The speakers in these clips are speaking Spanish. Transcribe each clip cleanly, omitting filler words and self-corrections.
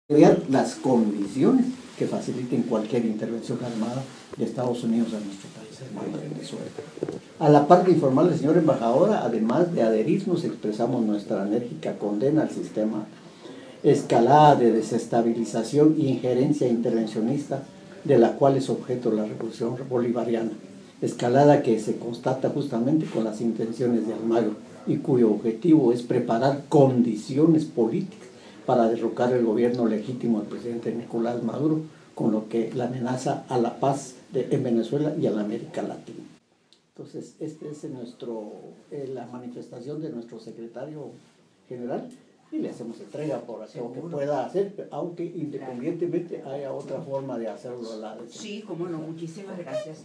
crear las condiciones que faciliten cualquier intervención armada de Estados Unidos a nuestro país hermano Venezuela. A la par de informarle, señora embajadora, además de adherirnos, expresamos nuestra enérgica condena al sistema escalada de desestabilización e injerencia intervencionista de la cual es objeto la revolución bolivariana, escalada que se constata justamente con las intenciones de Almagro y cuyo objetivo es preparar condiciones políticas para derrocar el gobierno legítimo del presidente Nicolás Maduro, con lo que la amenaza a la paz en Venezuela y a la América Latina. Entonces, esta es la manifestación de nuestro secretario general y le hacemos entrega por lo que pueda hacer, aunque independientemente haya otra forma de hacerlo a la vez. Sí, cómo no, muchísimas gracias.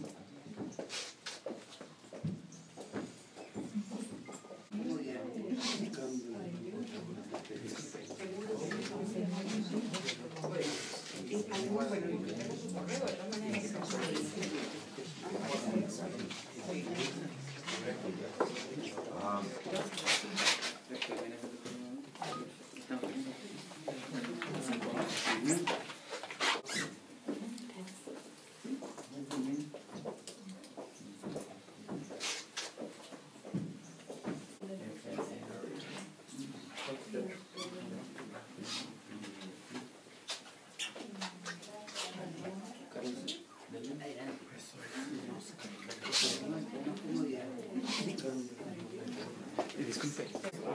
Disculpe.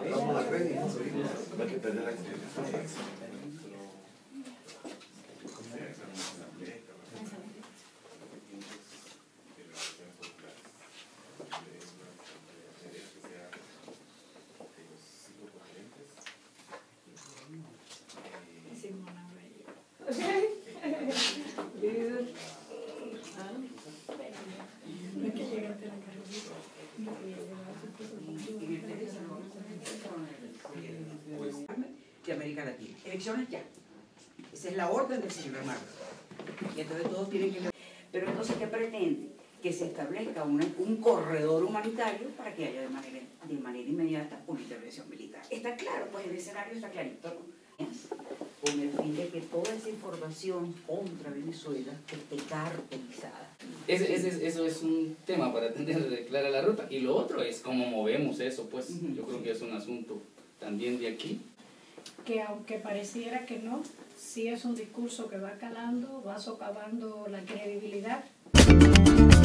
De América Latina. Elecciones ya. Esa es la orden del señor Almagro. Y entonces todos tienen que... Pero entonces, ¿qué pretende? Que se establezca un corredor humanitario para que haya de manera inmediata una intervención militar. Está claro, pues el escenario está clarito, ¿no? Con el fin de que toda esa información contra Venezuela esté cartelizada. Eso es un tema para tener clara la ruta. Y lo otro es cómo movemos eso, pues. Yo creo que es un asunto también de aquí. Que aunque pareciera que no, sí es un discurso que va calando, va socavando la credibilidad.